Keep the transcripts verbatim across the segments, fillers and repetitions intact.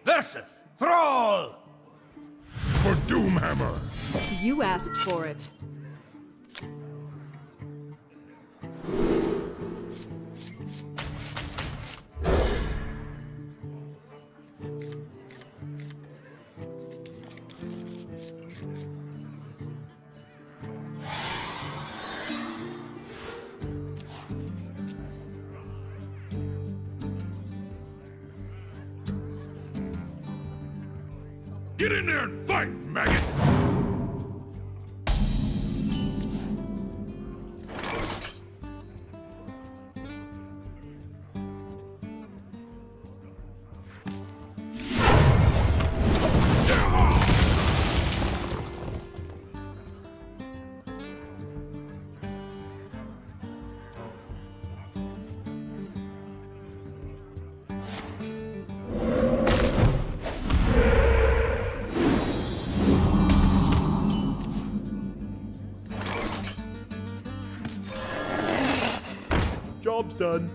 versus Thrall! For Doomhammer! You asked for it. Get in there and fight, maggot! Job's done.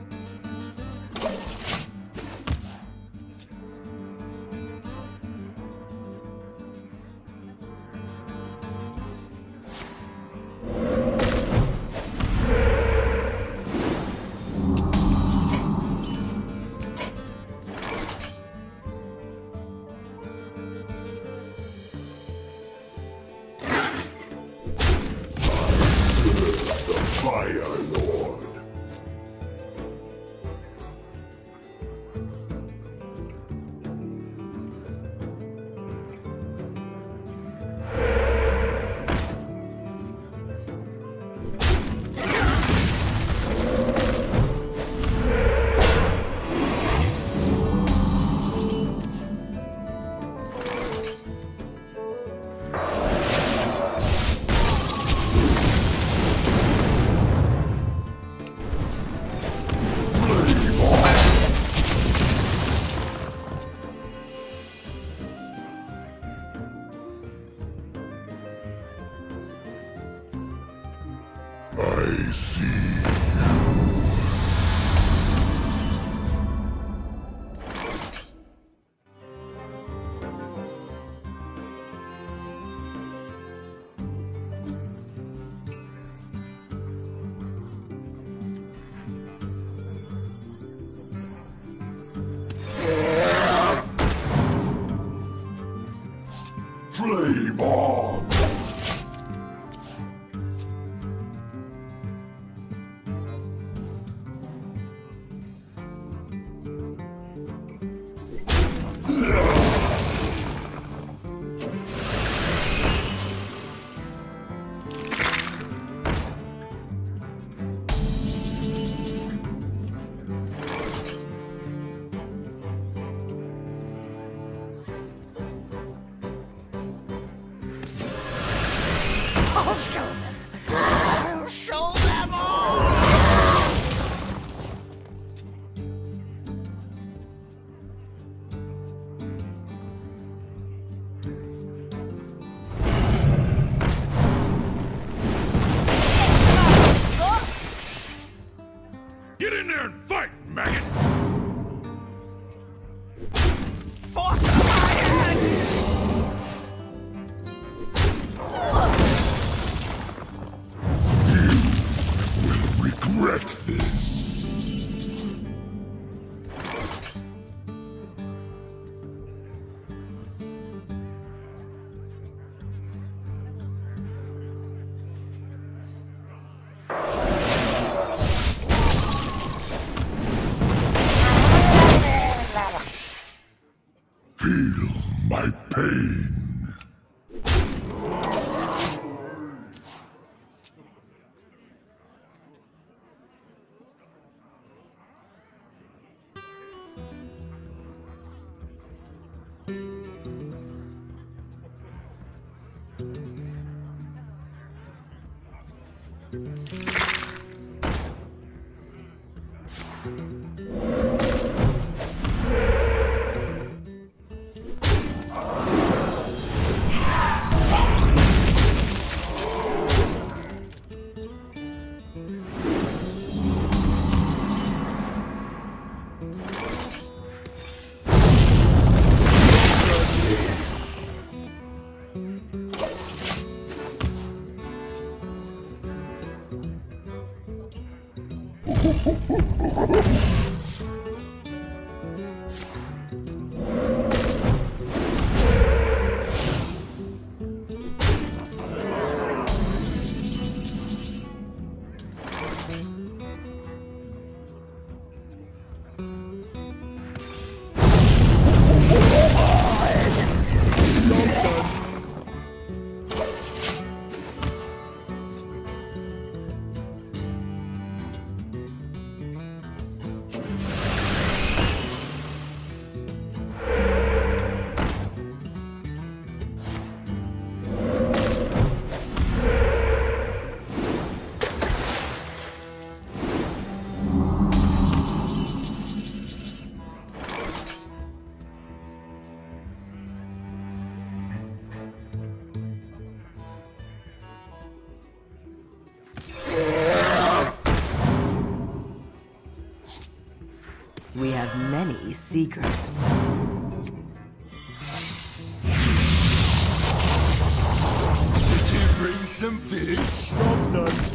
Fire Lord. I see you. Flame on! I'll show them! I'll show them all! Get in there and fight, maggot! Force my hand! Regret this. Feel my pain. We have many secrets. Did you bring some fish? Job's done.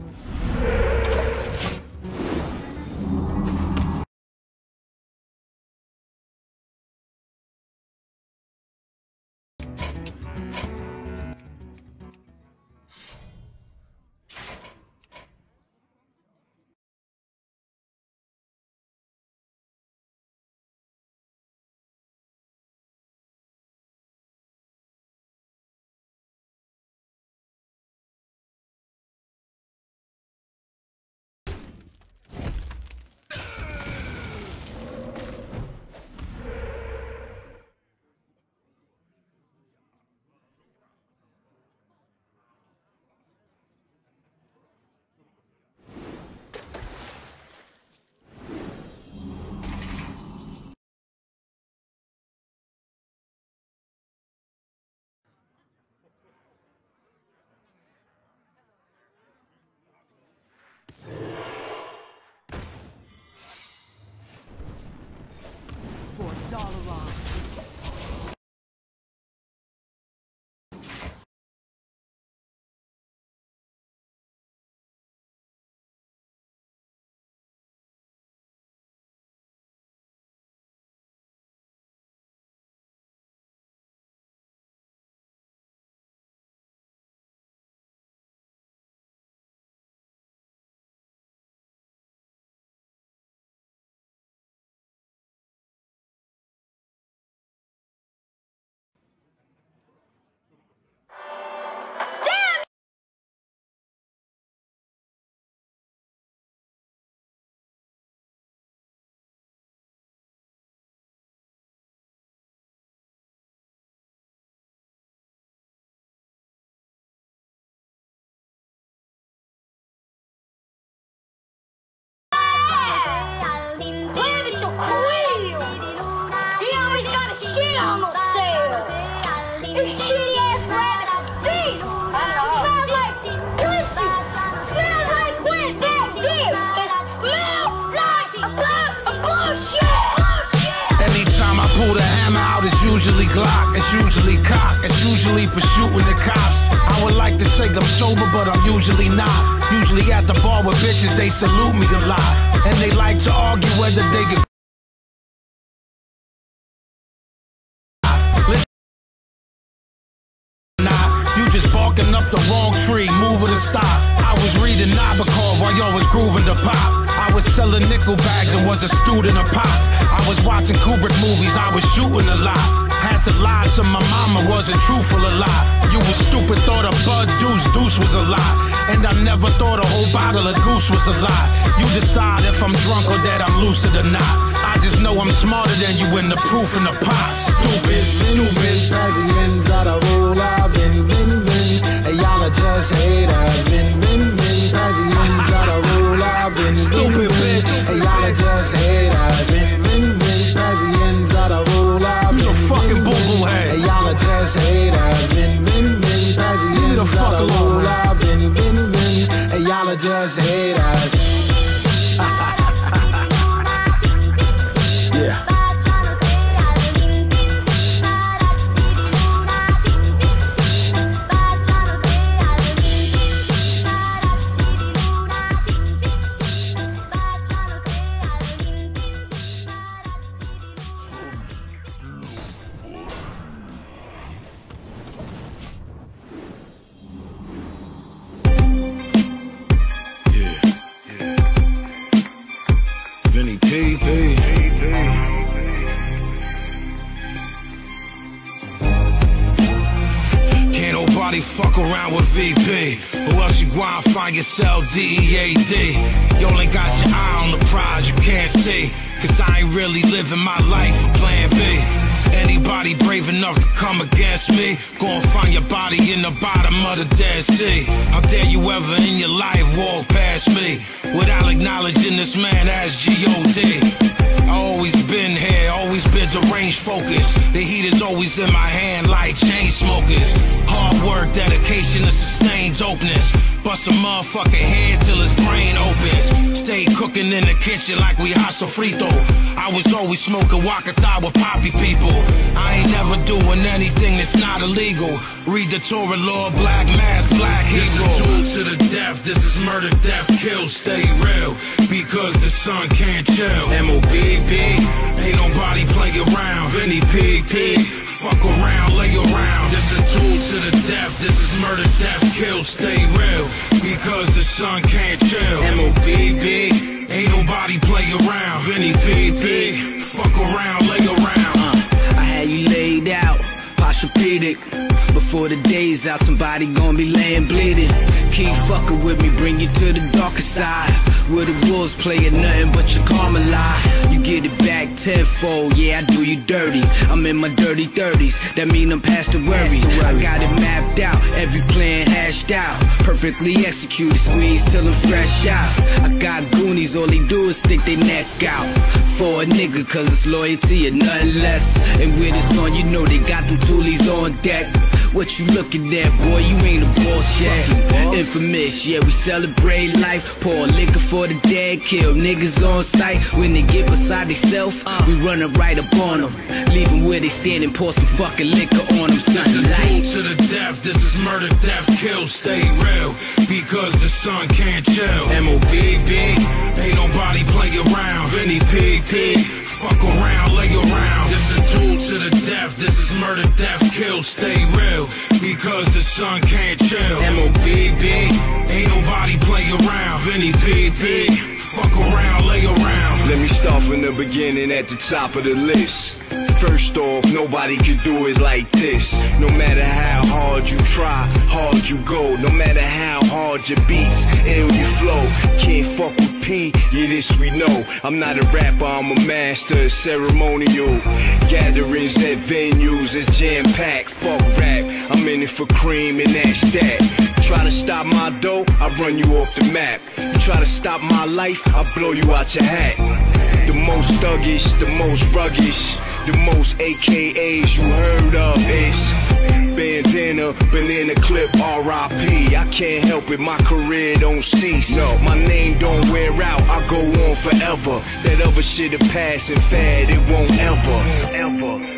This shitty ass rabbit stinks! I know. Smells like pussy! Smells like wet back dick! It smells like a blood of bullshit! Anytime I pull the hammer out, it's usually Glock, it's usually cock, it's usually for shooting the cops. I would like to say I'm sober, but I'm usually not. Usually at the bar with bitches, they salute me a lot. And they like to argue whether they get barking up the wrong tree, moving to stop. I was reading Nabokov while y'all was grooving to pop. I was selling nickel bags and was a student of pop. I was watching Kubrick movies, I was shooting a lot. Had to lie so my mama wasn't truthful a lot. You was stupid, thought a Bud Deuce Deuce was a lie. And I never thought a whole bottle of Goose was a lie. You decide if I'm drunk or that I'm lucid or not. I just know I'm smarter than you and the proof in the pot. Stupid, stupid. Presidents out of rule, I've been, been, been. And y'all are just haters. Been, been, been. Presidents out of rule, I've been, Stupid bitch. And y'all are just haters. Been, been, been. Presidents out of rule, I've been, You a fucking boo-boo head. And y'all are just haters. Been, been, been. Leave the Presidents fuck out of alone, rule, man. I've been, been, been. And y'all are just haters. Yeah. P P. Can't nobody fuck around with V P. Who else you gonna find yourself? D E A D. You only got your eye on the prize you can't see. Cause I ain't really living my life for plan B. Anybody brave enough to come against me, gon' find your body in the bottom of the Dead Sea. How dare you ever in your life walk past me without acknowledging this man as G O D. I always been here, always been deranged focused. The heat is always in my hand like chain smokers. Hard work, dedication to sustained dopeness. Bust a motherfucker head till his brain opens. Stay cooking in the kitchen like we hot sofrito. I was always smoking waka thigh with poppy people. I ain't never doing anything that's not illegal. Read the Torah law, black mask, black hero. This is duel to the death, this is murder, death, kill. Stay real, because the sun can't chill. M O B B, ain't nobody play around. Vinny P P, fuck around, lay around. This is duel to the death, this is murder, death, kill. Stay real, because the sun can't chill. M O B B, ain't nobody play around. Vinny P P, fuck around, lay around. uh, I had you laid out, posturepedic. Before the day's out, somebody gon' be laying bleeding. Keep fucking with me, bring you to the darker side, where the wolves playing nothing but your karma lie. You get it back tenfold, yeah, I do you dirty. I'm in my dirty thirties, that mean I'm past the worry. I got it mapped out, every plan hashed out, perfectly executed, squeeze till I'm fresh out. I got goonies, all they do is stick their neck out for a nigga, cause it's loyalty and nothing less. And with this on, you know they got them toolies on deck. What you looking at, boy? You ain't a boss yet. Infamous, yeah, we celebrate life. Pour liquor for the dead, kill niggas on sight. When they get beside themselves, we run it right up on them. Leave them where they stand and pour some fucking liquor on them. This is duel to the death, this is murder, death, kill. Stay real, because the sun can't chill. M O B B, ain't nobody play around. Vinny P P, fuck around, lay around. This is duel to the death, this is murder, death, kill. Stay real, because the sun can't chill. M O B B, ain't nobody play around. Vinny P P, fuck around, lay around. Let me start from the beginning at the top of the list. First off, nobody can do it like this. No matter how hard you try, hard you go. No matter how hard your beats, ill you flow. Can't fuck with P, yeah, this we know. I'm not a rapper, I'm a master of ceremonial. Gatherings at venues is jam-packed. Fuck rap, I'm in it for cream and that's that. Try to stop my dough, I run you off the map. You try to stop my life, I blow you out your hat. The most thuggish, the most ruggish, the most A K As you heard of is bandana, banana clip, R I P. I can't help it, my career don't cease. No, my name don't wear out, I go on forever. That other shit a passing fad, it won't ever, ever.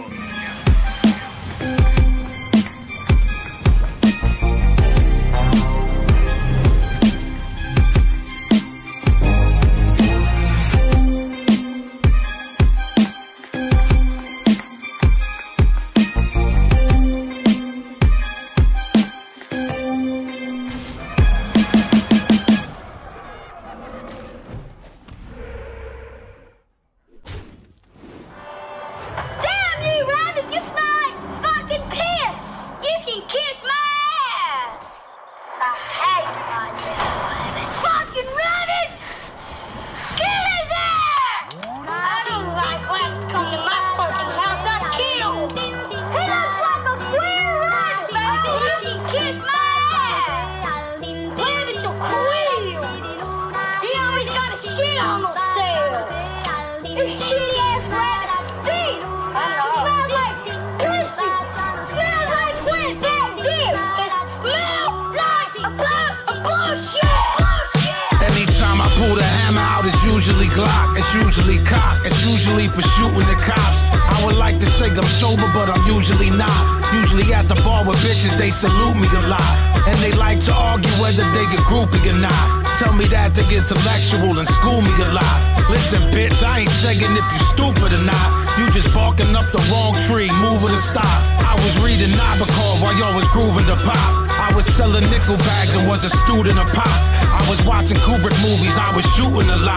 It's usually cock, it's usually for shooting the cops. I would like to say I'm sober, but I'm usually not. Usually at the bar with bitches, they salute me a lot. And they like to argue whether they get groupie or not. Tell me that they get intellectual and school me a lot. Listen, bitch, I ain't saying if you stupid or not. You just barking up the wrong tree, moving to stop. I was reading Nabokov while y'all was grooving the pop. I was selling nickel bags and was a student of pop. I was watching Kubrick movies, I was shooting a lot.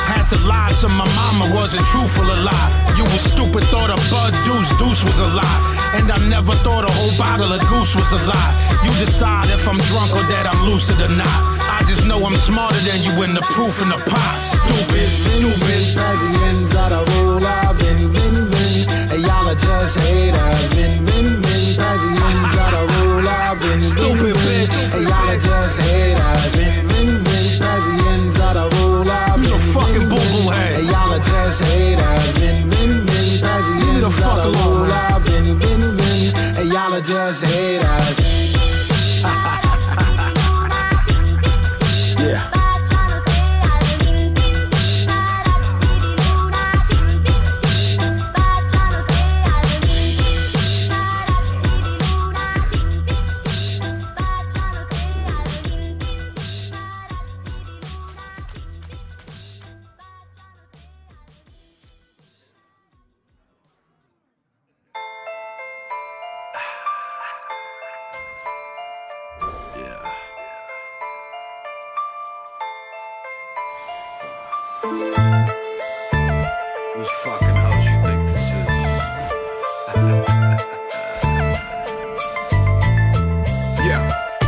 Had to lie so my mama wasn't truthful a lot. You was stupid, thought a Bud Deuce Deuce was a lie. And I never thought a whole bottle of Goose was a lie. You decide if I'm drunk or that I'm lucid or not. I just know I'm smarter than you in the proof in the pot. Stupid, stupid. Paziens out of roll, I've been, been, been. And y'all are just haters. Been, been, been. Paziens out of roll, I've been, Stupid bitch. And y'all are just haters. Been, been, been. Paziens out of roll, I've been, You the fucking boo-boo head. And y'all are just haters. Been, been, been. Paziens out of roll, I've been, been, been. And y'all are just haters. Yeah. Whose fucking house you think this is? Yeah.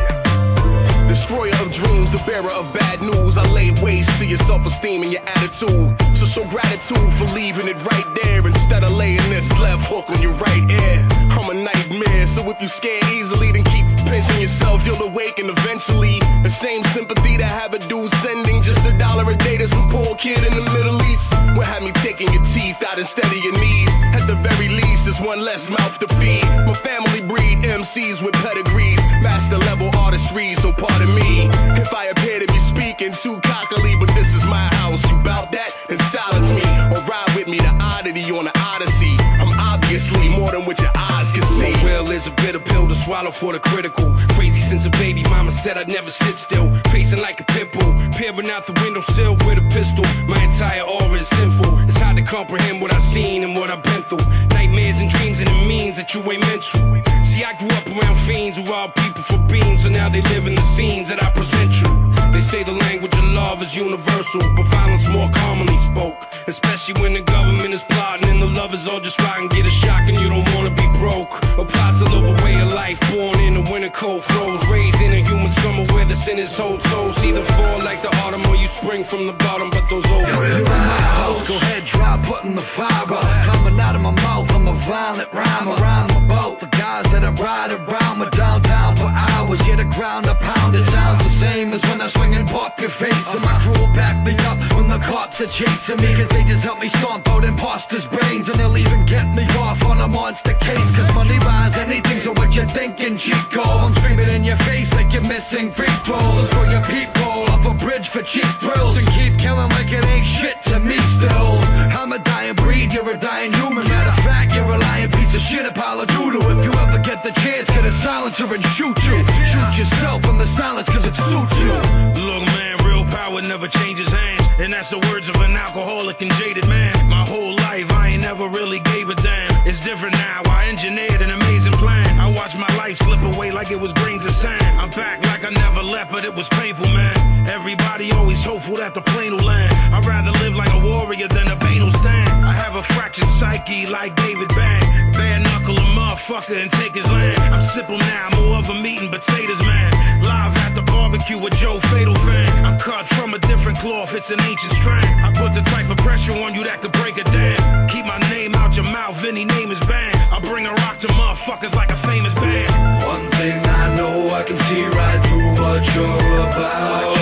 Destroyer of dreams, the bearer of bad news. I laid waste to your self-esteem and your attitude. So show gratitude for leaving it right there instead of laying this left hook on your right ear. I'm a nightmare, so if you scared easily, then keep pinching yourself, you'll awaken eventually. The same sympathy that have a dude sending just a dollar a day to some poor kid in the Middle East will have me taking your teeth out instead of your knees. At the very least, it's one less mouth to feed. My family breed M Cs with pedigrees, master level artistry, so pardon me if I appear to be speaking too cockily, but this is my house. You bout that? Then silence me, or ride with me, the oddity on the odyssey. I'm obviously more than what your eyes can see. My will is a bitter pill to swallow for the critical. Crazy since a baby, mama said I'd never sit still. Pacing like a pit bull, peering out the windowsill with a pistol. My entire aura is sinful. It's hard to comprehend what I've seen and what I've been through. Nightmares and dreams, and it means that you ain't mental. See, I grew up around fiends who rob people for beans, so now they live in the scenes that I present you. They say the language of love is universal, but violence more commonly spoke. Especially when the government is plotting and the lovers all just try and get a shock and you don't wanna be broke. Or plots to live a way of life, born in the winter cold froze, raised in a human summer where the sin is whole toes. Either fall like the autumn or you spring from the bottom, but those old You're in my house, go ahead, try putting the fire up. Coming out of my mouth, I'm a violent rhymer. Rhyme about the guys that I ride around with downtown for hours. Yeah, the ground I pound, it sounds the same as when I swing and pop your face. And my crew will back me up when the cops are chasing me, cause they just help me stomp out imposters' brains. And they'll even get me off on a monster case, cause money buys anything, so what you thinking, Chico? I'm screaming in your face like you're missing free throws. Let's throw your people off a bridge for cheap thrills and keep killing like it ain't shit to me still. I'm a dying breed, you're a dying human. Matter of fact, you're a lying piece of shit, a pile of doodle. If you ever get the chance, get a silencer and shoot you. Shoot yourself in the silence cause it suits you. Look, man, real power never changes hands, and that's the words of an alcoholic and jaded man. My whole life, I ain't never really gave a damn. It's different now, I engineered an amazing plan. I watched my life slip away like it was grains of sand. I'm back like I never left, but it was painful, man. Everybody always hopeful that the plane will land. I'd rather live like a warrior than a banal stand. I have a fractured psyche like David Bang. Bare knuckle a motherfucker and take his land. I'm simple now, more of a meat and potatoes, man. Live at the barbecue with Joe Fatal fan. I'm cut from a different cloth, it's an ancient strand. I put the type of pressure on you that could break a dam. Keep my name out your mouth, any name is banned. I bring a rock to motherfuckers like a famous band. One thing I know, I can see right through what you're about.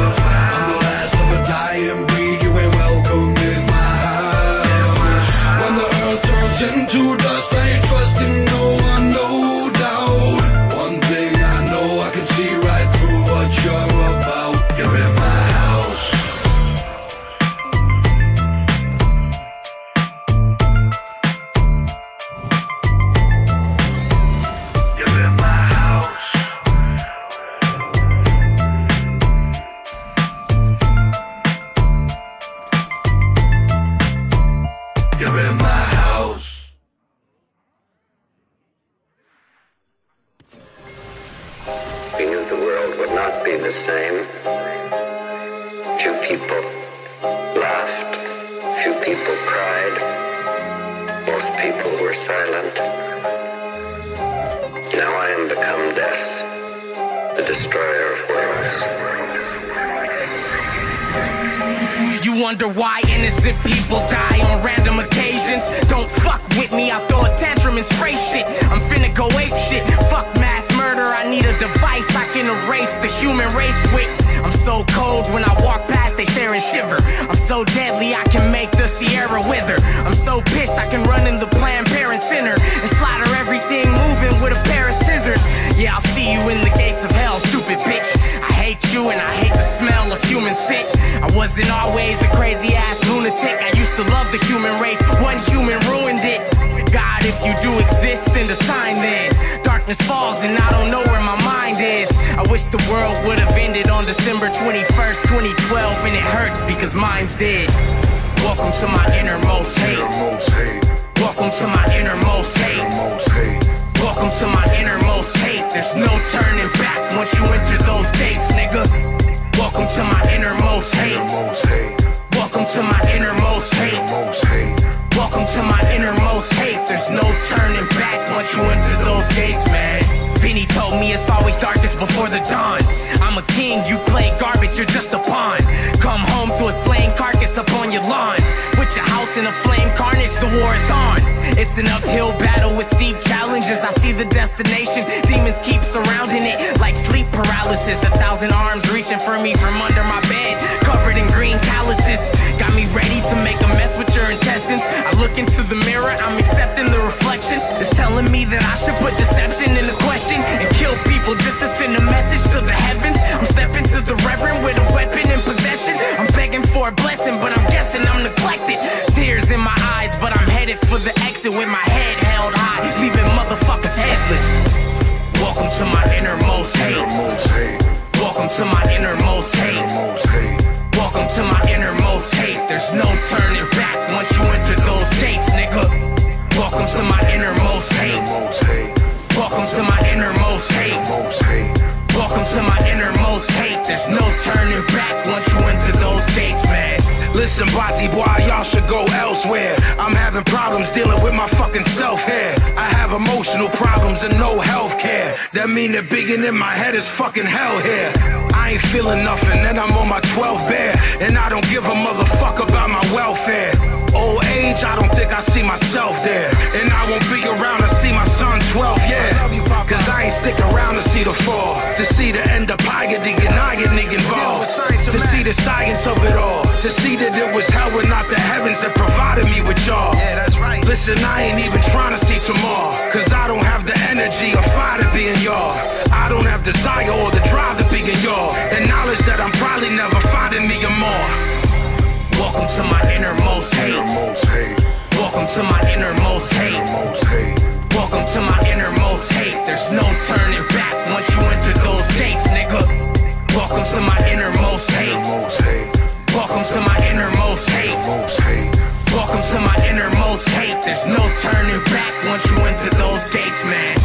I'm the last of a dying breed, you ain't welcome in my house. When the earth turns into dust, I ain't trusting no one, no doubt. One thing I know, I can see right through what you're about. You're in my house. You're in my house. You're in my house. We knew the world would not be the same. Few people laugh most people were silent. Now I am become death, the destroyer of worlds. You wonder why innocent people die on random occasions? Don't fuck with me, I'll throw a tantrum and spray shit. I'm finna go ape shit, fuck mass murder. I need a device I can erase the human race with. I'm so cold when I walk past, they stare and shiver. I'm so deadly, I can make the Sierra wither. I'm so pissed, I can run in the Planned Parenthood Center and slaughter everything moving with a pair of scissors. Yeah, I'll see you in the gates of hell, stupid bitch. I hate you and I hate the smell of human sick. I wasn't always a crazy ass lunatic. I used to love the human race, one human ruined it. God, if you do exist, send a sign then. Darkness falls and I don't know where my mind is. I wish the world would have ended on December twenty-first, twenty twelve, and it hurts because mine's dead. Welcome to my innermost hate. Welcome to my innermost hate. Welcome to my innermost hate. There's no turning back once you enter those gates, nigga. Welcome to my innermost hate. Welcome to my innermost hate. Welcome to my innermost hate. There's no turning back once you enter those gates, man. Vinny told me it's always darkest before the dawn. I'm a king, you play garbage, you're just a pawn. Come home to a slain carcass up on your lawn. Put your house in a flame carnage, the war is on. It's an uphill battle with steep challenges. I see the destination, demons keep surrounding it like sleep paralysis. A thousand arms reaching for me from under my bed, covered in green calluses. Got me ready to make a mess with your intestines. I look into the mirror, I'm accepting the reflection. It's telling me that I should put deception in the question and kill people just to send a message to the heavens. I'm stepping to the reverend with a weapon in possession. I'm begging for a blessing, but I'm guessing I'm neglected. Tears in my eyes, but I'm headed for the exit with my head held high, leaving motherfuckers headless. Welcome to my innermost hate. Welcome to my innermost hate. Welcome to my innermost hate. There's no turning back once you enter those gates, nigga. Welcome to my innermost hate. Welcome to my innermost hate. Welcome to my innermost hate. There's no turning back once you enter those gates, man. Listen, Bati boy, y'all should go elsewhere. I'm having problems dealing with my fucking self here. I have emotional problems and no health care. That mean that biggin' in my head is fucking hell here. I ain't feeling nothing, and I'm on my twelfth bear. And I don't give a motherfucker about my welfare. Old age, I don't think I see myself there. And I won't be around to see my son twelve years. Cause I ain't stick around to see the fall. To see the end of piety and I get involved. To see the science of it all. To see that it was hell and not the heavens that provided me with y'all. Yeah, that's right. Listen, I ain't even trying to see tomorrow. Cause I don't have the energy or fire to be in y'all. I don't have desire or the drive to be in y'all. And knowledge that I'm probably never finding me or more. Welcome to my innermost hate. Welcome to my innermost hate. Welcome to my innermost hate. There's no turning back once you enter those gates, nigga. Welcome to my innermost hate. Welcome to my innermost hate. Welcome to my innermost hate. There's no turning back once you enter those gates, man.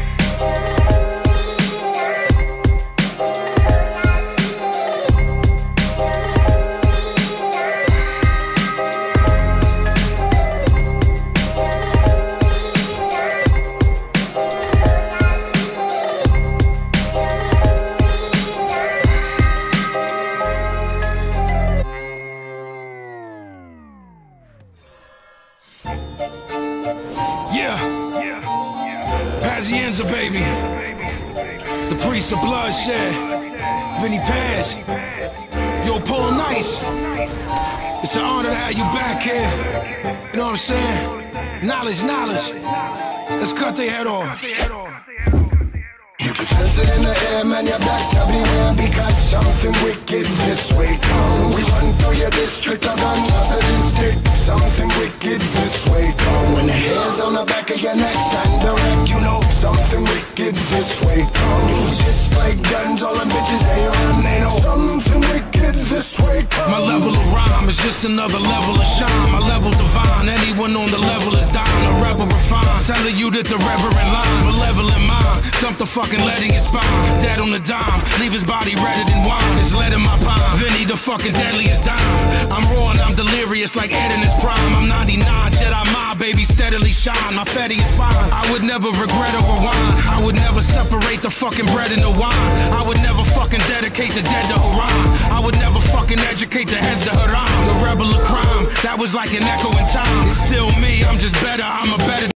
Pazienza, baby. The priest of bloodshed. Vinny Paz. Yo, Paul Nice. It's an honor to have you back here. You know what I'm saying? Knowledge, knowledge. Let's cut their head off. You can sense it in the air, man, you're back to beware. Because something wicked this way comes. We run through your district, a gun to the district. Something wicked this way comes. When the hair's on the back of your neck, stand erect. You know something wicked this way comes. Just like guns, all the bitches they run, they know something wicked this way comes. My level of rhyme is just It's another level of shine, my level divine. Anyone on the level is dying, a rebel refined. Telling you that the reverend line, malevolent mind. Dump the fucking lead in your spine, dead on the dime. Leave his body redder than wine, it's lead in my palm. Vinny the fucking deadliest dime. I'm raw and I'm delirious like Ed in his prime. I'm ninety-nine, Jedi mind, baby, steadily shine. My fatty is fine, I would never regret or rewind. I would never separate the fucking bread and the wine. I would never fucking dedicate the dead to Haram. I would never fucking educate the heads to Haram. The rebel of crime, that was like an echo in time. It's still me, I'm just better, I'm a better.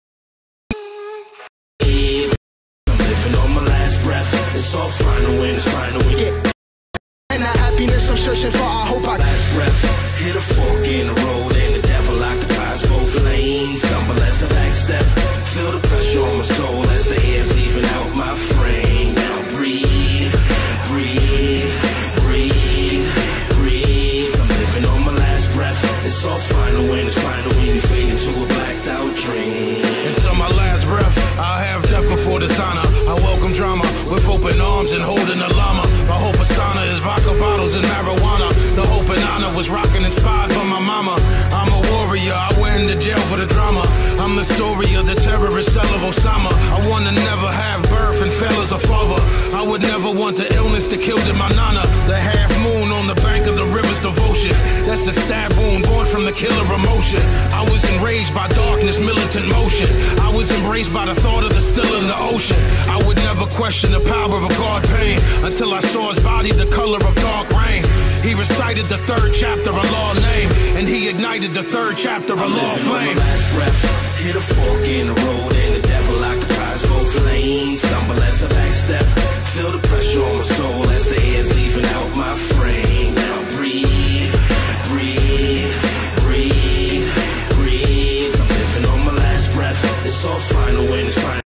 I'm living on my last breath. It's all final when it's final. Yeah. And that happiness I'm searching for, I hope I last breath. Hit a fork in the road and the devil occupies both lanes. Stumble as I backstep. Feel the pressure on my soul as the air's leaving out my frame. Now breathe, breathe, breathe, breathe. I'm living on my last breath. It's all final when it's final. When you fade into a blacked out dream. Until my last breath, I'll have death before dishonor. I welcome drama with open arms and holding a llama. My whole persona is vodka bottles and marijuana. The hope and honor was rocking inspired from my mama. I'm a warrior, I went into jail for the drama. I'm the story of the terrorist cell of Osama. I wanna never have birth and fail as a father. I would never want the illness that killed in my nana. The half moon on the bank of the river's devotion. That's the stab wound born from the killer emotion. I was enraged by darkness, militant motion. I was embraced by the thought of the still in the ocean. I would never question the power of a God pain until I saw his body the color of dark rain. He recited the third chapter of law name, and he ignited the third chapter of law flame. Hit a fork in the road and the devil occupies both lanes. Stumble as I backstep. Feel the pressure on my soul as the air's leaving out my frame. Now breathe, breathe, breathe, breathe. I'm living on my last breath. It's all final when it's final.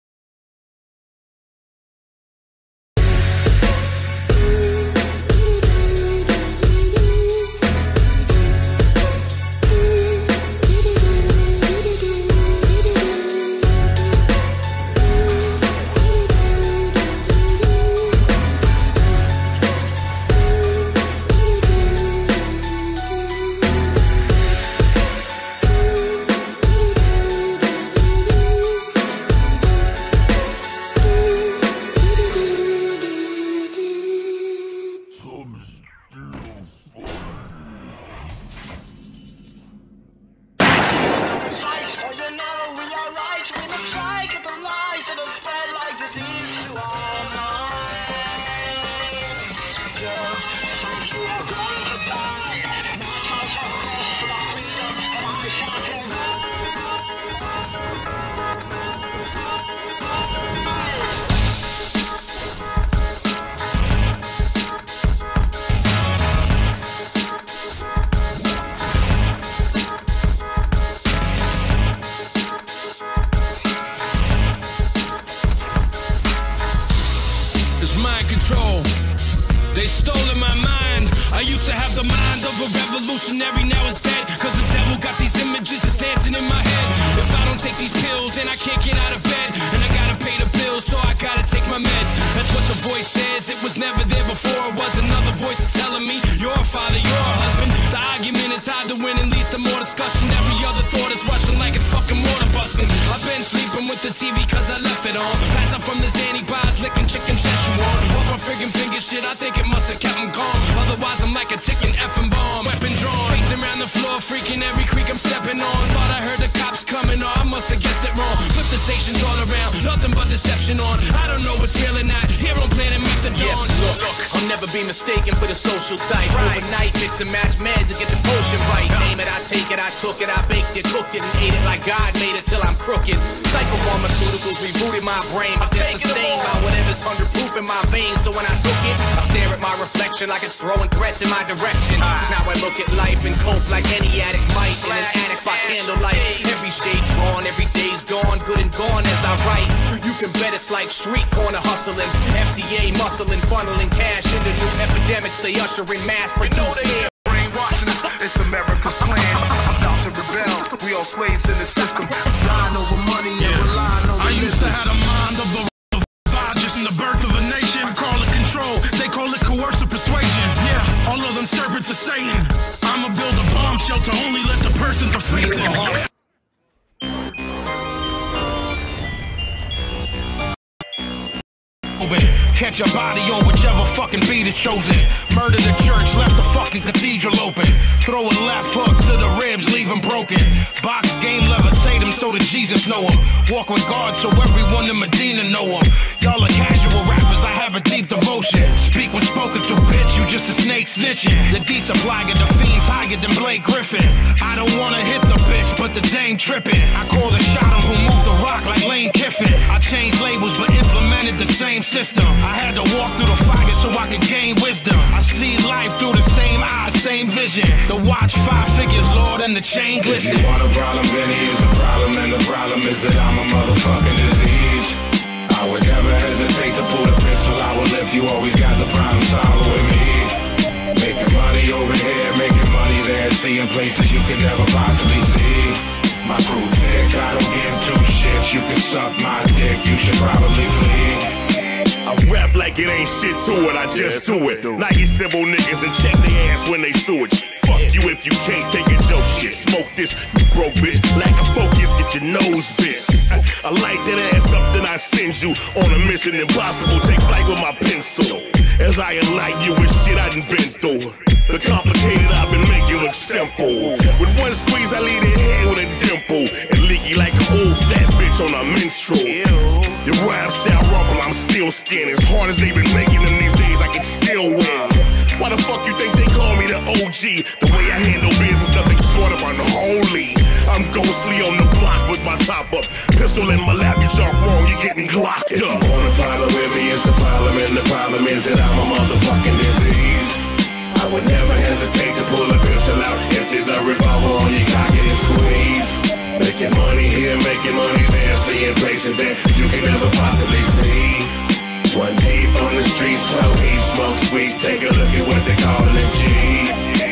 Revolutionary now it's dead, cause the devil got these images that's dancing in my head. If I don't take these pills, then I can't get out of bed, and I gotta pay the bills, so I gotta take my meds. That's what the voice says, it was never there before. It was another voice that's telling me, you're a father, you're a husband. The argument is hard to win and leads to more discussion. Every other thought is rushing like it's fucking water busting. I've been sleeping with the T V cause I left it on. Pass up from the Zanny bars, licking chicken Szechuan. What my friggin' finger shit, I think it must have kept him calm. Otherwise I'm like a ticking effing bomb. Weapon drawn, pacing around the floor, freaking every creek I'm stepping on. Thought I heard the cops coming, or I must have guessed it wrong. Flip the stations all around, nothing but deception on. I don't know what's real or not, here on Planet Meet the Dawn. Yes, look, I'll never be mistaken for the social type. Right. Overnight, mix and match meds to get the potion right. Name it, I take it, I took it, I baked it, cooked it, and ate it like God made it till I'm crooked. Psychopharmaceuticals rebooted my brain, but they're sustained by whatever's hundred proof in my veins. So when I took it, I stare at my reflection like it's throwing threats in my direction. Now I look at life and cope like any addict might. In an attic by candlelight, every shade drawn, every day's gone, good and gone as I write. You can bet it's like street corner hustling, F D A muscling, funneling cash into new epidemics. They ushering mass produced care. Brainwashing us, it's America's plan. I'm about to rebel. We all slaves in the system, lying over money and relying over. I used to have the mind of a just in the birth of a nation. I call it control, they call it coercive persuasion. Yeah, all of them serpents are Satan. I'ma build a bar Smith. Catch a body on whichever fucking beat is chosen. Murder the church, left the fucking cathedral open. Throw a left hook to the ribs, leave him broken. Box game, levitate him so that Jesus know him. Walk with God so everyone in Medina know him. Y'all are casual rappers, I have a deep devotion. Speak when spoken to, bitch, you just a snake snitching. The D supply get the fiends higher than Blake Griffin. I don't wanna hit the bitch, but the dame tripping. I call the shot him who moved the rock like Lane Kiffin. I changed labels but implemented the same system. I had to walk through the fire so I could gain wisdom. I see life through the same eyes, same vision. The watch five figures, Lord, and the chain glisten. If you want a problem, then here's a problem. And the problem is that I'm a motherfucking disease. I would never hesitate to pull the pistol. I will if you always got the problem solver with me. Making money over here, making money there. Seeing places you can never possibly see. My crew thick, I don't give two shits. You can suck my dick, you should probably flee. I rap like it ain't shit to it, I just do it. Now you simple niggas and check their ass when they sewage. Fuck you if you can't take a joke shit. Smoke this, you broke bitch. Lack of focus, get your nose bit. I light that ass up, then I send you on a mission impossible. Take flight with my pencil. As I enlighten you with shit I done been through. The complicated I've been making look simple. With one squeeze, I leave their head with a dimple. And leaky like an old fat bitch on a minstrel. Your rap sound rumble, I'm still skin. As hard as they been making them these days, I can still win. Why the fuck you think they call me the O G? The way I handle business, nothing short of unholy. I'm ghostly on the block with my top up. Pistol in my lap, you talk wrong, you're getting glocked if up. If you want a problem with me, it's a problem. And the problem is that I'm a motherfucking disease. I would never hesitate to pull a pistol out. Empty the revolver on your cock and squeeze. Making money here, making money there. Seeing places that you can never possibly see. One deep on the streets, twelve heat, smoke sweets. Take a look at what they callin' a G.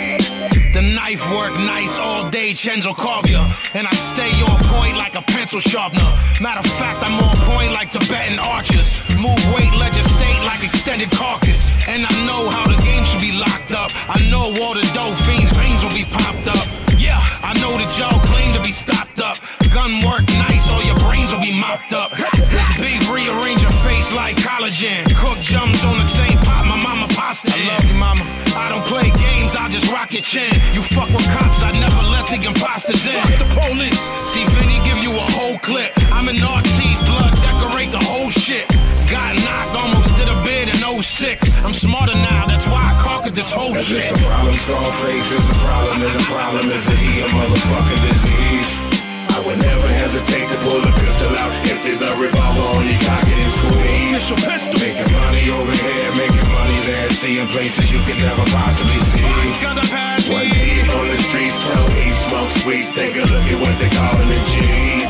The knife work nice all day, Chenzo carve ya. And I stay on point like a pencil sharpener. Matter of fact, I'm on point like Tibetan archers. Move weight, legislate like extended carcass. And I know how the game should be locked up. I know all the dope fiends' veins will be popped up. Yeah, I know that y'all claim to be stopped up. Gun work nice, all your brains will be mopped up. This beef rearrange your face like collagen. Cook jumps on the same pot my mama pasta in. I love you, mama. I don't play games, I just rock your chin. You fuck with cops, I never let the imposters in. Fuck the police. See Vinny give you a whole clip. I'm in Ortiz, blood decorate the whole shit. Got knocked, almost did a bid in oh six. I'm smarter now, that's why I conquered this whole if shit. It's a problem, Scarface is a problem. And the problem is that he a motherfucking disease. I would never hesitate to pull a pistol out. Empty the revolver on your cock and squeeze. Official pistol. Making money over here, making money there. Seeing places you can never possibly see. One deep on the streets, twelve heat, smoke sweets. Take a look at what they callin' a G.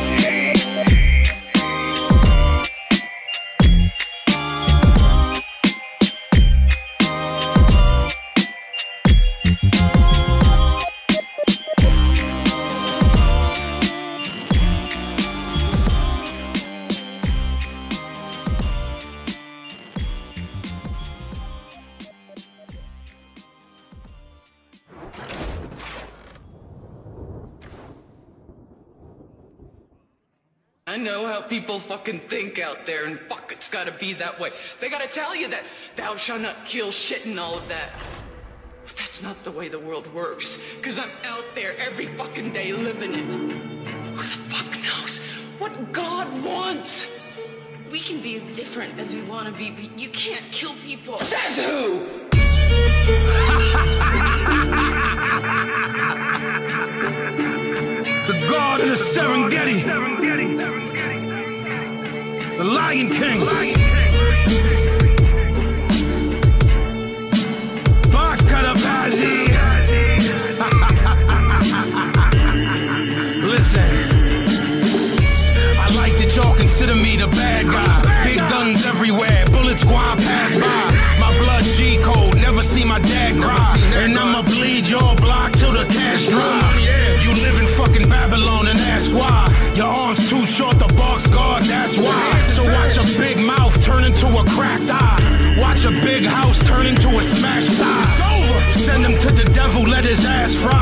I know how people fucking think out there, and fuck, it's gotta be that way. They gotta tell you that thou shalt not kill shit and all of that. But that's not the way the world works, cause I'm out there every fucking day living it. Who the fuck knows what God wants? We can be as different as we want to be, but you can't kill people. Says who? The God of the Serengeti, the Lion King, Box Cutter Bazzi. Listen, I like that y'all consider me the bad guy. Big guns everywhere, bullets going past by. My blood G code, never see my dad cry. And I'ma bleed your block till the cash dry. You live in fucking Babylon and ask why. Your arms too short to box guard, that's why. So watch a big mouth turn into a cracked eye. Watch a big house turn into a smashed thigh. Send him to the devil, let his ass fry.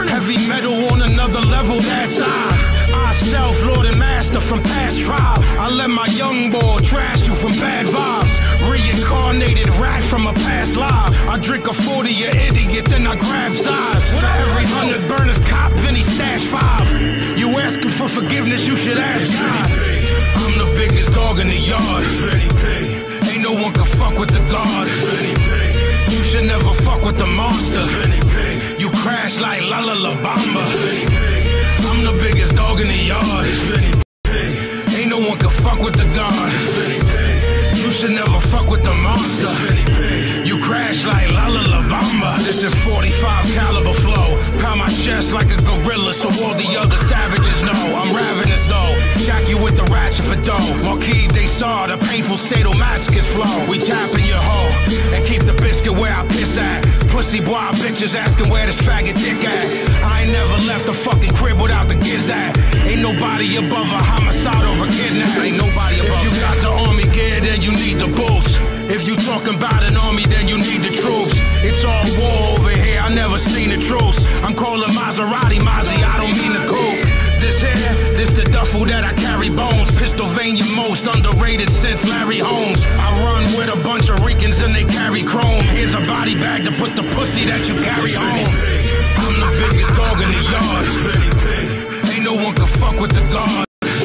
Heavy metal on another level, that's I. I self-lord and master from past tribe. I let my young boy trash you from bad vibes. Reincarnated rat from a past life. I drink a forty, you idiot, then I grab size. For every hundred burners cop, Vinny stash five. You asking for forgiveness, you should ask God. I'm the biggest dog in the yard. Ain't no one can fuck with the God. You should never fuck with the monster. You crash like La La La Bamba. I'm the biggest dog in the yard. Ain't no one can fuck with the God. You should never fuck with the monster. You crash like La La La Bamba. This is forty-five caliber flow. Pound my chest like a gorilla so all the other savages know I'm ravenous though. Jack you with the ratchet for dough. Marquis they saw the painful sadomasochist flow. We tapping your hoe and keep the biscuit where I piss at. Pussy boy bitches asking where this faggot dick at. I ain't never left the fucking crib without the giz at. Ain't nobody above a homicide or a kidnap. Ain't nobody above. If you got the army gear, then you need the boots. If you talking about an army, then you need the troops. It's all war over here, I never seen the truce. I'm calling Maserati Mazzy, I don't mean the coupe. This here, this the duffel that I carry bones. Pennsylvania most underrated since Larry Holmes. I run with a bunch of Ricans and they carry chrome. Here's a body bag to put the pussy that you carry home. I'm the biggest dog in the yard. Ain't no one can fuck with the God.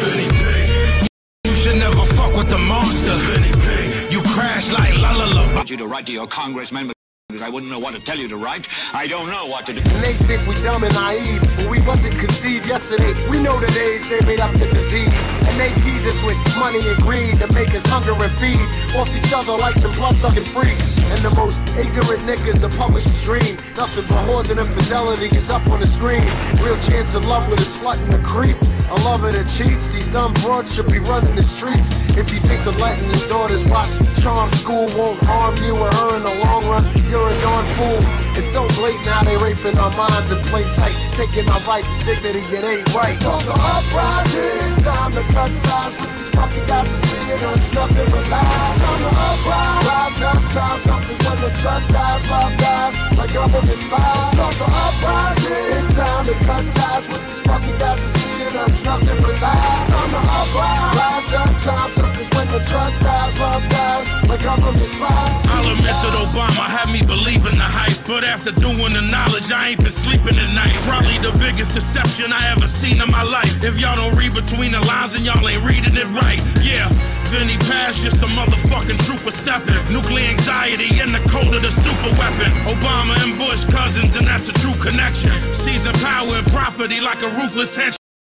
You should never fuck with the monster. You crash like La La La. I want you to write to your congressman because I wouldn't know what to tell you to write. I don't know what to do. And they think we dumb and naive, but we wasn't conceived yesterday. We know that AIDS, they made up the disease. And they tease us with money and greed to make us hunger and feed off each other like some blood-sucking freaks. And the most ignorant niggas are published dream. Nothing but whores and infidelity is up on the screen. Real chance of love with a slut and a creep. A lover that cheats, these dumb broads should be running the streets. If you think that letting your daughters watch Charm School won't harm you or her in the long run, you're a darn fool. It's so blatant how they raping our minds in plain sight. Taking our rights and dignity, it ain't right. So the uprising, it's time to cut ties with these fucking guys that's feeding us nothing but lies. On the uprise, rise up, time's up is when the trust dies, love dies, like government spies. Start the uprising, it's time to cut ties with these fucking guys that's feeding us nothing but lies. On the uprise, rise up, time's up is when the trust dies, love dies, like government spies. I'll admit that Obama had me believing the hype, but after doing the knowledge, I ain't been sleeping at night. Probably the biggest deception I ever seen in my life. If y'all don't read between the lines and y'all ain't reading it right, yeah. Vinny Paz just a motherfucking trooper stepping. Nuclear anxiety in the code of the super weapon. Obama and Bush cousins, and that's a true connection. Seizing power and property like a ruthless henchman.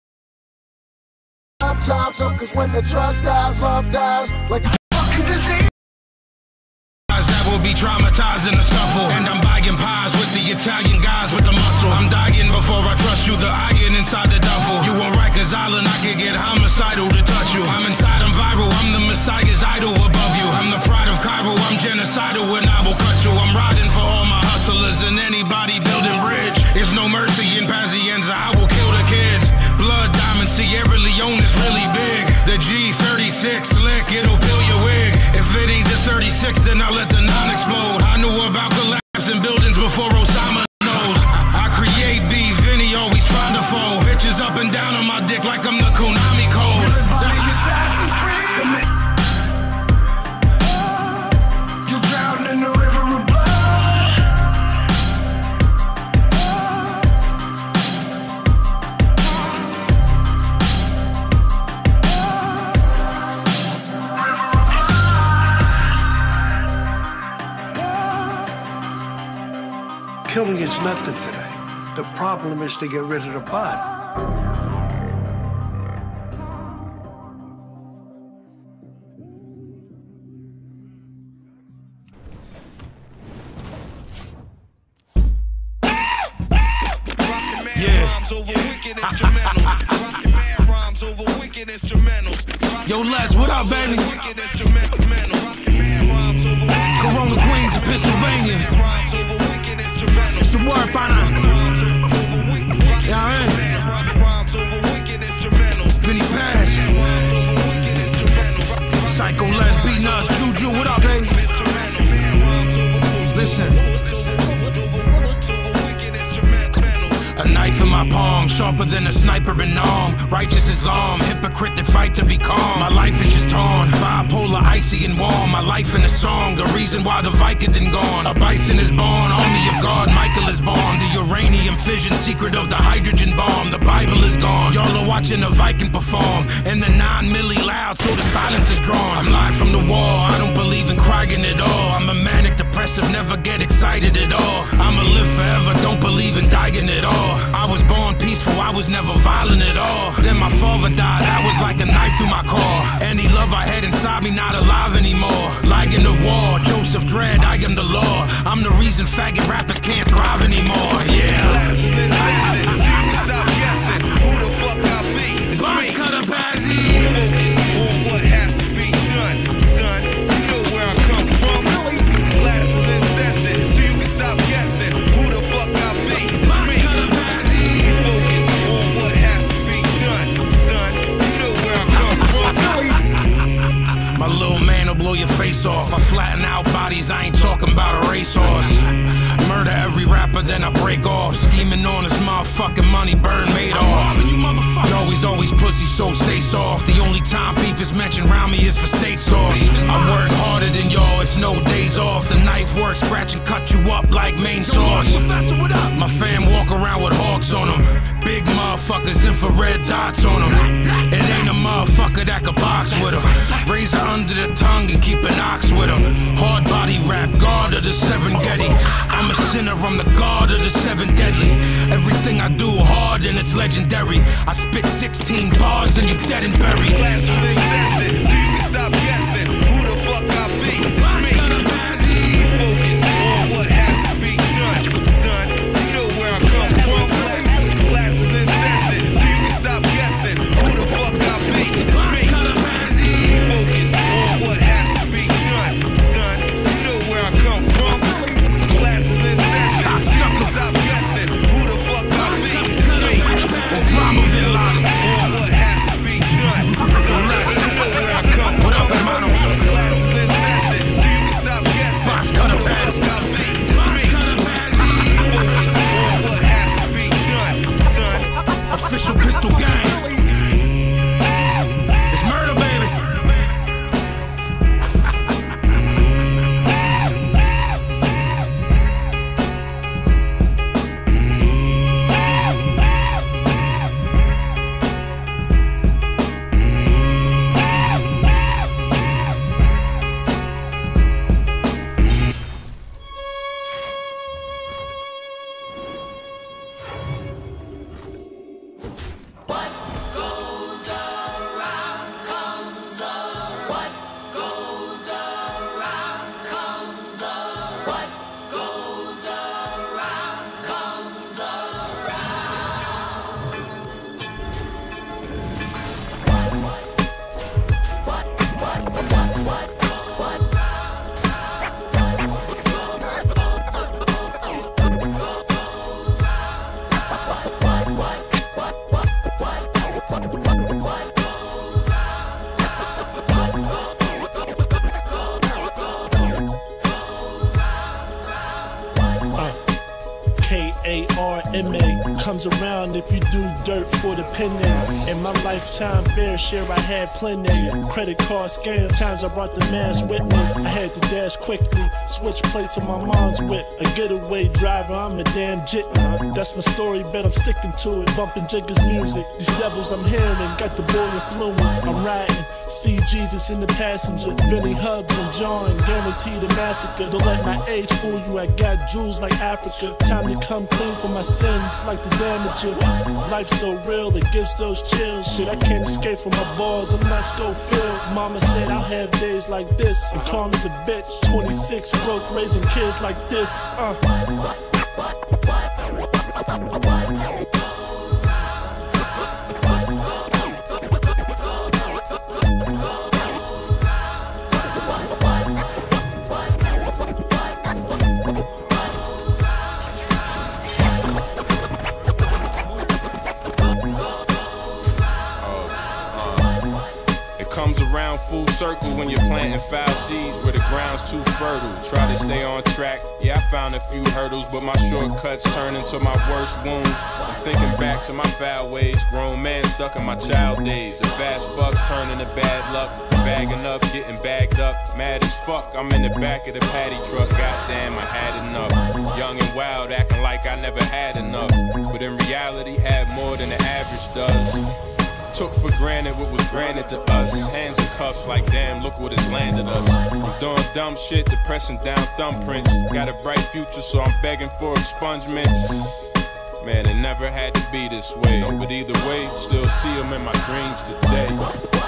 Time's up, cause when the trust dies, love dies, like a fucking disease. That will be traumatized in the scuffle. And I'm buying pies with the Italian guys with the muscle. I'm dying before I trust you, the iron inside the duffel. You on Rikers Island, I could get homicidal to touch you. I'm inside, I'm viral, I'm the Messiah's idol above you. I'm the pride of Cairo, I'm genocidal and I will cut you. I'm riding for all my hustlers and anybody building bridge. There's no mercy in Pazienza, I will kill the kids. Blood diamond, Sierra Leone is really big. The G thirty-six slick, it'll peel your wig. If it ain't the thirty-six, then I'll let the nine explode. I knew about collapsing buildings before Osama knows. I create beef, Vinny always find a foe. Bitches up and down on my dick like I'm the Konami code. You drown in the river of blood. Killing is nothing today. The problem is to get rid of the body. Yo, Les, what up, baby? Corona Queens of Pennsylvania. It's the word by now. Yeah, Vinny Paz. Psycho Les, B-Nuts, Juju, what up, baby? Listen. A palm, sharper than a sniper in arm. Righteous Islam, hypocrite that fight to be calm. My life is just torn, bipolar, icy and warm. My life in a song, the reason why the Vicodin gone. A bison is born, army of God, Michael is born. The uranium fission, secret of the hydrogen bomb. The Bible is gone, y'all are watching a Viking perform. And the nine milli loud, so the silence is drawn. I'm live from the wall, I don't believe in crying at all. I'm a manic depressive, never get excited at all. I'ma live forever, don't believe in dying at all. I was born peaceful, I was never violent at all. Then my father died, that was like a knife through my core. Any love I had inside me, not alive anymore. Lion of war, Joseph Dredd, I am the law. I'm the reason faggot rappers can't thrive anymore, yeah. Glasses and sensing, so you can stop guessing who the fuck I be. It's Boss me. Cutter Bazzi. Focus on what has to be done, son. You know where I come from. Glasses and sensing, so you can stop guessing who the fuck I be. It's me. Focus on what has to be done, son. You know where I come from. My little man will blow your face off. I flatten out bodies, I ain't talking about a racehorse. Murder every rapper, then I break off. Scheming on this motherfucking money, burn made off. Always, always pussy, so stay soft. The only time beef is mentioned around me is for steak sauce. I work harder than y'all, it's no days off. The knife work, scratch and cut you up like main sauce. My fam walk around with hawks on them. Big motherfuckers, infrared dots on them. It ain't a motherfucker that could box with them. Razor under the tongue and keep an ox with them. Hard body rap, guard of the seven Getty. I'm a sinner, I'm the god of the seven deadly. Everything I do hard and it's legendary. I spit sixteen bars and you dead and buried. Glasses and sensing, so you can stop guessing who the fuck I be. It's me. Focus on what has to be done, son. You know where I come from. Glasses and sensing, so you can stop guessing who the fuck I be. It's me. Focus on what has to be done, son. You know where I come from. Glasses and sensing, so you can stop guessing who the fuck I be. It's me. Focus on what has to be done, son. You know where I come from. Glasses and sensing, so you can stop guessing who the fuck I be. It's me. Focus on what has to be done, son. Official Pistol Gang. It's murder, baby. Comes around if you do dirt for the pennies. In my lifetime, fair share I had plenty. Credit card scams, times I brought the mask with me. I had to dash quickly, switch plates on my mom's whip. A getaway driver, I'm a damn jitney. That's my story, bet I'm sticking to it. Bumping Jigga's music. These devils I'm hearing got the boy influence. I'm riding, see Jesus in the passenger. Vinny Hubs and John, guaranteed a massacre. Don't let my age fool you, I got jewels like Africa. Time to come clean for my sins, like the damager. Life's so real, it gives those chills. Shit, I can't escape from my bars, I'm not Schofield. Mama said I'll have days like this, and calm as a bitch. twenty-six, broke, raising kids like this. Uh. Full circle when you're planting foul seeds where the ground ground's too fertile. Try to stay on track, yeah, I found a few hurdles, but my shortcuts turn into my worst wounds. I'm thinking back to my foul ways, grown man stuck in my child days. The fast bucks turn into bad luck, bagging up, getting bagged up. Mad as fuck, I'm in the back of the paddy truck, goddamn, I had enough. Young and wild, acting like I never had enough, but in reality had more than the average does. Took for granted what was granted to us. Hands in cuffs like damn, look what it's landed us. From doing dumb shit to pressing down thumbprints. Got a bright future, so I'm begging for expungements. Man, it never had to be this way, but either way, still see them in my dreams today.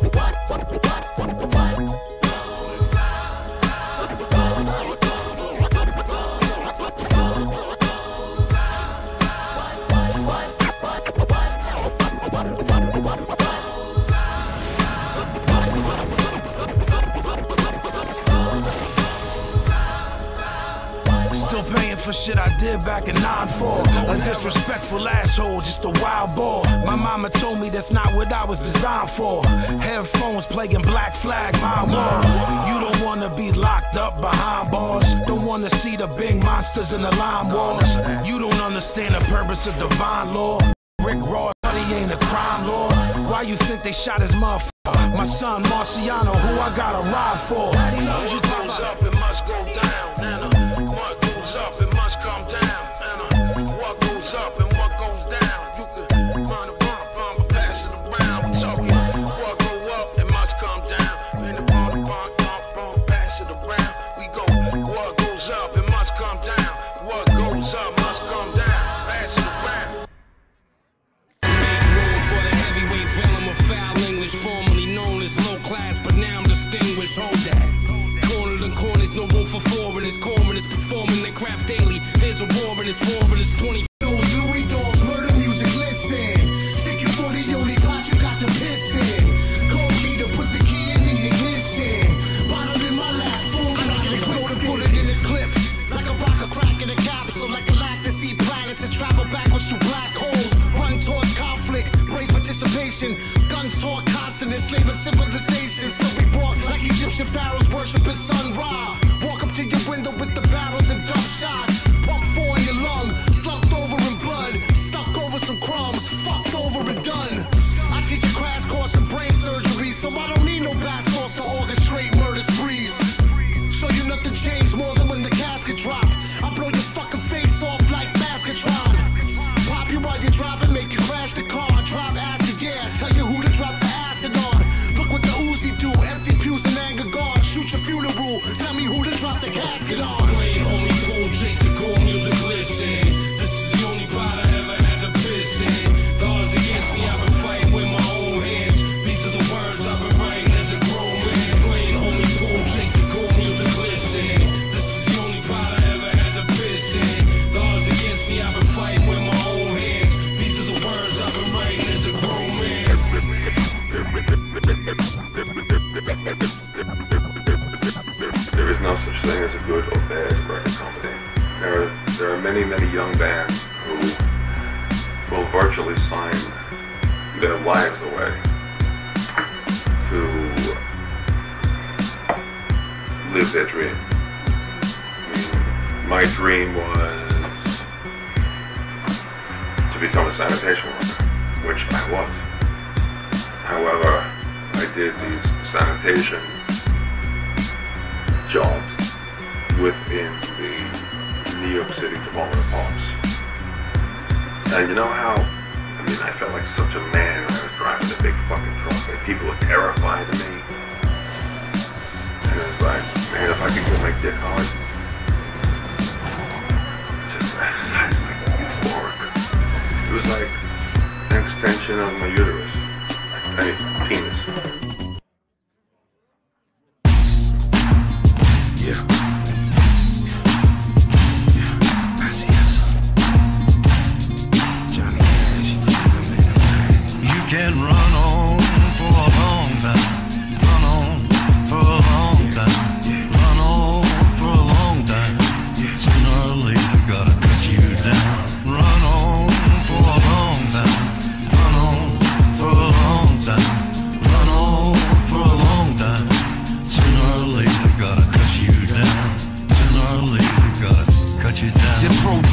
Still paying for shit I did back in nine four. A disrespectful asshole, just a wild boy. My mama told me that's not what I was designed for. Headphones playing Black Flag, my war. You don't wanna be locked up behind bars. Don't wanna see the big monsters in the lime walls. You don't understand the purpose of divine law. Rick Ross, he ain't a crime lord. Why you think they shot his motherfucker? My son Marciano, who I gotta ride for. What goes up, it must go down. And uh, what goes up, it must come down. And uh, what goes up and what goes down. You can run a bump, bump, pass it around. We're talking what go up, it must come down. When the bump, bump, bump, bump, pass it around. We go, what goes up, it must come down. What goes up must come down. Pass it around. Formerly known as low class, but now I'm distinguished. Hold that. Cornered and corners, no room for foreigners. Corners performing their craft daily. There's a war in this war, but it's twenty. Those Louis dogs, murder music, listen. Stick you for the only pot you got to piss in. Cold leader, put the key in the ignition. Bottle in my lap, full I can explode and put it in the clip. Like a rocket crack in a capsule, like a lack to see planets and travel backwards to black holes. Run towards conflict, brave participation. Guns talk constant, enslaving civilization. So we walk like Egyptian pharaohs worshiping Sun Ra. Walk up to your window with the barrels and dump shots. Pump four in your lung, slumped over in blood. Stuck over some crumbs, fucked over and done. I teach a crash course in brain surgery, so I don't need no bad sauce to orchestrate murder sprees. Show you nothing changed more than when the casket drop. I blow your fucking face off like basketron. Pop you while you're driving, make you crash the car. Drop acid, yeah, tell you who to drop the acid on. Look what the Uzi do, empty pews and anger guard. Shoot your funeral, tell me who to drop the casket on. Playing homie, cool, chasing cool music, listen. This is the only pot I ever had to piss in. The odds against me, I've been fighting with my own hands. These are the words I've been writing as a grown man. Playing homie, cool, chasing cool music, listen. This is the only pot I ever had to piss in. The odds against me, I've been fighting with my own hands. These are the words I've been writing as a grown man. There is no such thing as a good or bad record company. There are, there are many, many young bands who will virtually sign their lives away to live their dream. I mean, my dream was to become a sanitation worker, which I was. However, I did these sanitation jobs within the New York City Department of Parks. And you know how, I mean, I felt like such a man when I was driving the big fucking truck. Like, people were terrified of me. And it was like, man, if I could get my dick hard, just, I was like euphoric. It was like an extension of my uterus. I mean, penis. Yeah. You can run on for a long time, run on for a long time, run on for a long time. Sooner or later, gotta cut you down. Run on for a long time, run on for a long time, run on.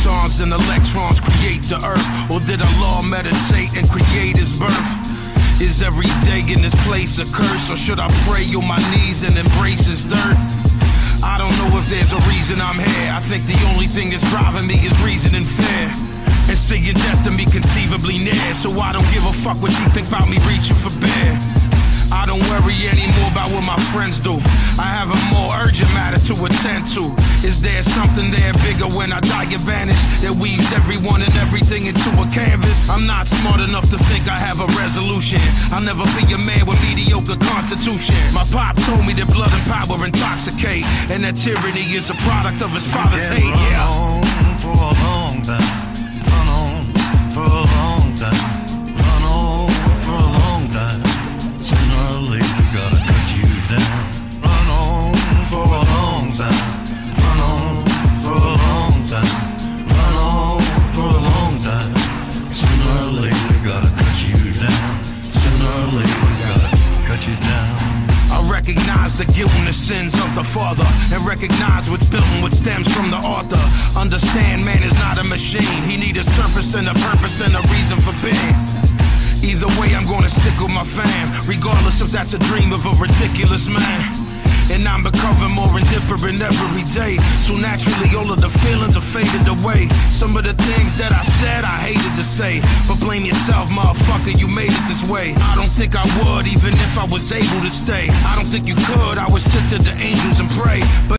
protons and electrons create the earth? Or did Allah meditate and create his birth? Is every day in this place a curse? Or should I pray on my knees and embrace his dirt? I don't know if there's a reason I'm here. I think the only thing that's driving me is reason and fear. And seeing death to me conceivably near. So I don't give a fuck what you think about me reaching for beer. I don't worry anymore about what my friends do. I have a more urgent matter to attend to. Is there something there bigger when I die and vanish, that weaves everyone and everything into a canvas? I'm not smart enough to think I have a resolution. I'll never be a man with mediocre constitution. My pop told me that blood and power intoxicate, and that tyranny is a product of his father's hate. Run Yeah. on for a long time. Run on for a long time. Run on for a long time. Sooner or later, gotta cut you down. Run on for a long time. Run on for a long time. Run on for a long time. Sooner or later, gotta cut you down. Sooner or later, gotta cut you down. I recognize the guilt and the sins of the father, and recognize what's built and what stems from the author. Understand, man is not a machine. He needs a purpose and a purpose and a reason for being. Either way, I'm gonna stick with my fam, regardless if that's a dream of a ridiculous man. And I'm becoming more indifferent every day, so naturally all of the feelings are faded away. Some of the things that I said I hated to say, but blame yourself, motherfucker, you made it this way. I don't think I would, even if I was able to stay. I don't think you could, I would sit to the angels and pray. But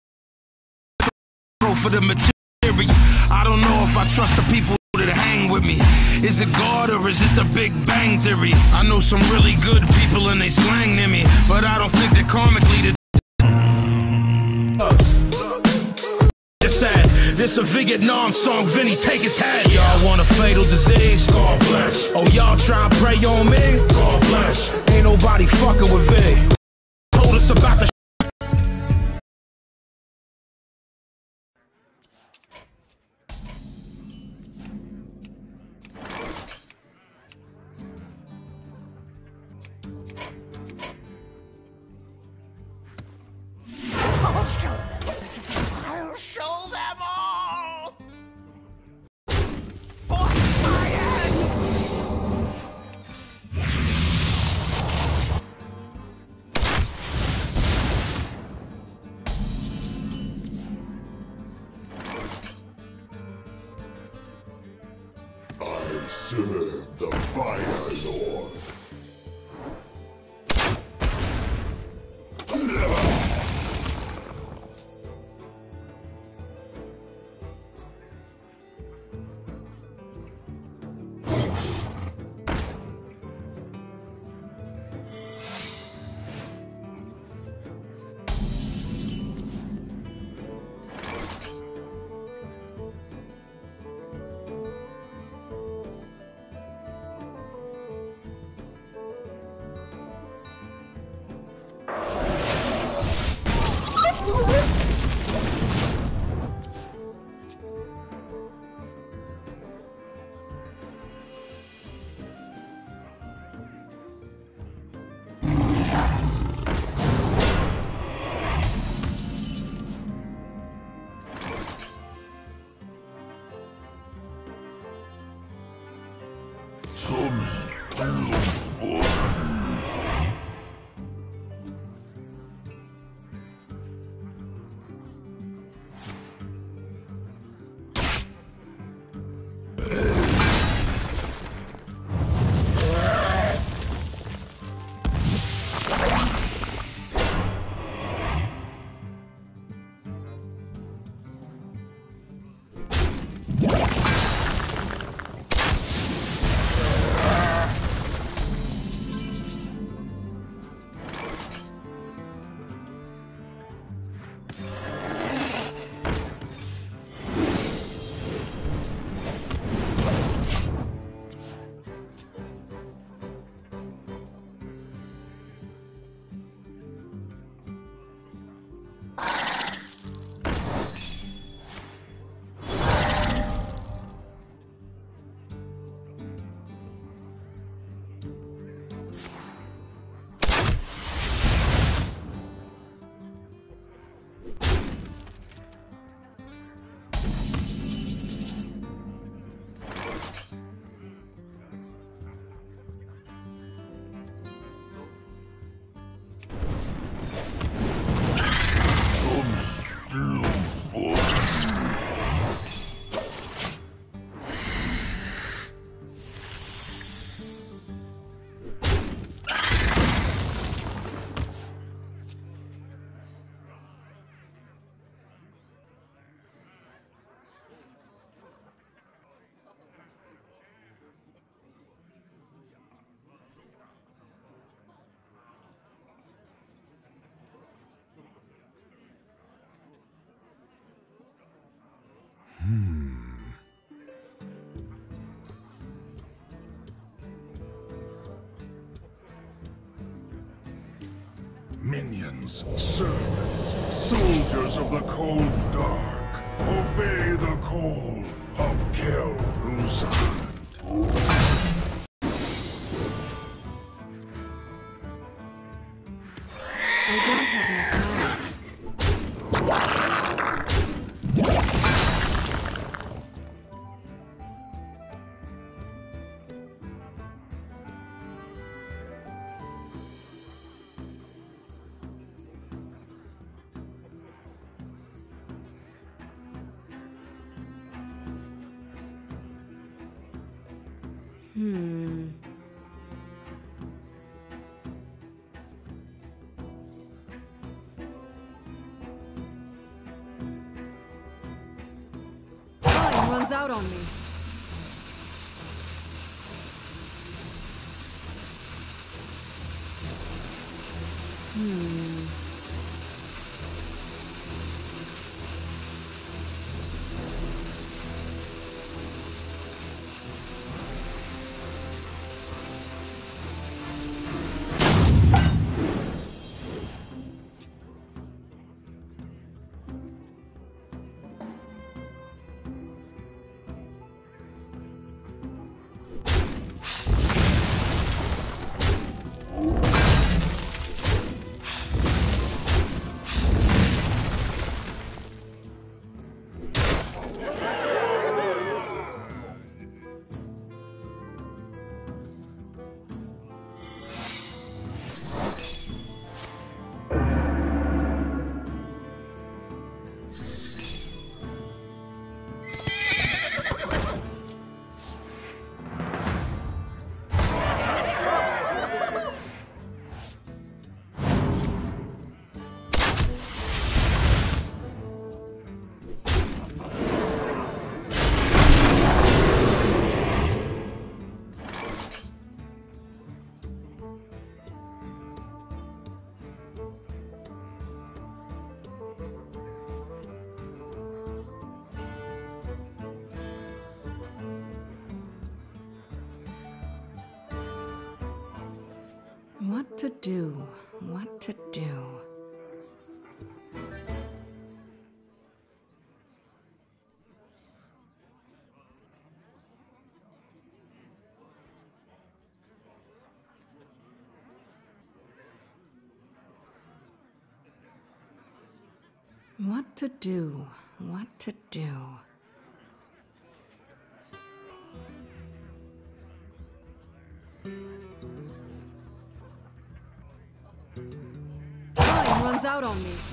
for the material, I don't know if I trust the people that hang with me. Is it God or is it the Big Bang Theory? I know some really good people and they slang near me, but I don't think that karmically the It's sad. This a Vietnam song, Vinny, take his hat. Y'all want a fatal disease? God bless. Oh, y'all try and pray on me? God bless. Ain't nobody fucking with Vinny. Told us about the I'll show them. I'll show them all. Force my hand. I serve the Fire Lord. Minions, servants, soldiers of the cold dark, obey the call of Kel'Thuzad. I don't have enough power. Hmm. Time runs out on me. Hmm. What to do? What to do? What to do? What to do? Time runs out on me.